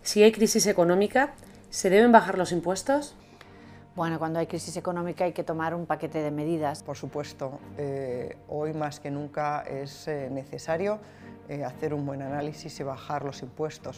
Si hay crisis económica, ¿se deben bajar los impuestos? Bueno, cuando hay crisis económica hay que tomar un paquete de medidas. Por supuesto, hoy más que nunca es necesario hacer un buen análisis y bajar los impuestos.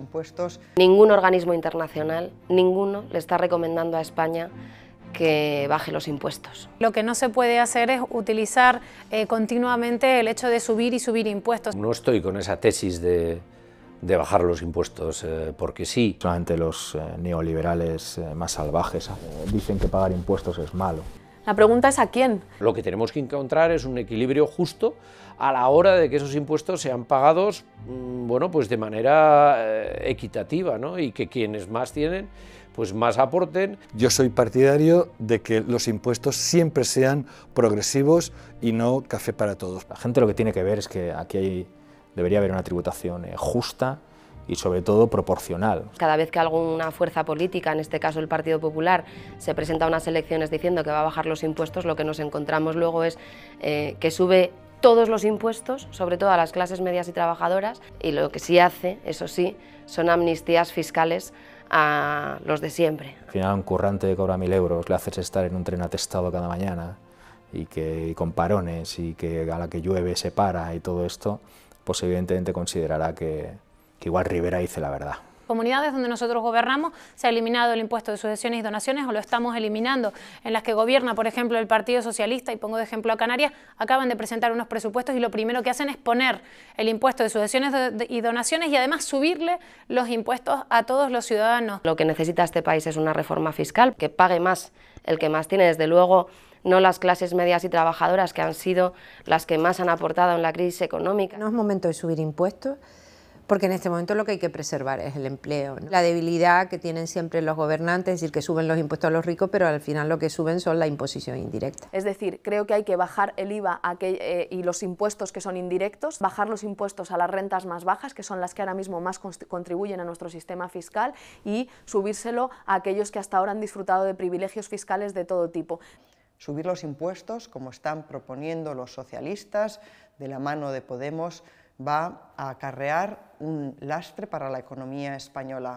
Ningún organismo internacional, ninguno, le está recomendando a España que baje los impuestos. Lo que no se puede hacer es utilizar continuamente el hecho de subir y subir impuestos. No estoy con esa tesis de bajar los impuestos porque sí. Solamente los neoliberales más salvajes dicen que pagar impuestos es malo. La pregunta es ¿a quién? Lo que tenemos que encontrar es un equilibrio justo a la hora de que esos impuestos sean pagados bueno, pues de manera equitativa, ¿no? Y que quienes más tienen pues más aporten. Yo soy partidario de que los impuestos siempre sean progresivos y no café para todos. La gente lo que tiene que ver es que aquí debería haber una tributación justa y sobre todo proporcional. Cada vez que alguna fuerza política, en este caso el Partido Popular, se presenta a unas elecciones diciendo que va a bajar los impuestos, lo que nos encontramos luego es que sube todos los impuestos, sobre todo a las clases medias y trabajadoras, y lo que sí hace, eso sí, son amnistías fiscales a los de siempre. Al final, a un currante que cobra 1.000 euros le haces estar en un tren atestado cada mañana y con parones y que a la que llueve se para y todo esto, pues evidentemente considerará que igual Rivera dice la verdad. Comunidades donde nosotros gobernamos se ha eliminado el impuesto de sucesiones y donaciones o lo estamos eliminando. En las que gobierna, por ejemplo, el Partido Socialista, y pongo de ejemplo a Canarias, acaban de presentar unos presupuestos y lo primero que hacen es poner el impuesto de sucesiones y donaciones y además subirle los impuestos a todos los ciudadanos. Lo que necesita este país es una reforma fiscal, que pague más el que más tiene, desde luego no las clases medias y trabajadoras, que han sido las que más han aportado en la crisis económica. No es momento de subir impuestos, porque en este momento lo que hay que preservar es el empleo, ¿no? La debilidad que tienen siempre los gobernantes, es decir, que suben los impuestos a los ricos, pero al final lo que suben son la imposición indirecta. Es decir, creo que hay que bajar el IVA y los impuestos que son indirectos, bajar los impuestos a las rentas más bajas, que son las que ahora mismo más contribuyen a nuestro sistema fiscal, y subírselo a aquellos que hasta ahora han disfrutado de privilegios fiscales de todo tipo. Subir los impuestos, como están proponiendo los socialistas, de la mano de Podemos, va a acarrear un lastre para la economía española.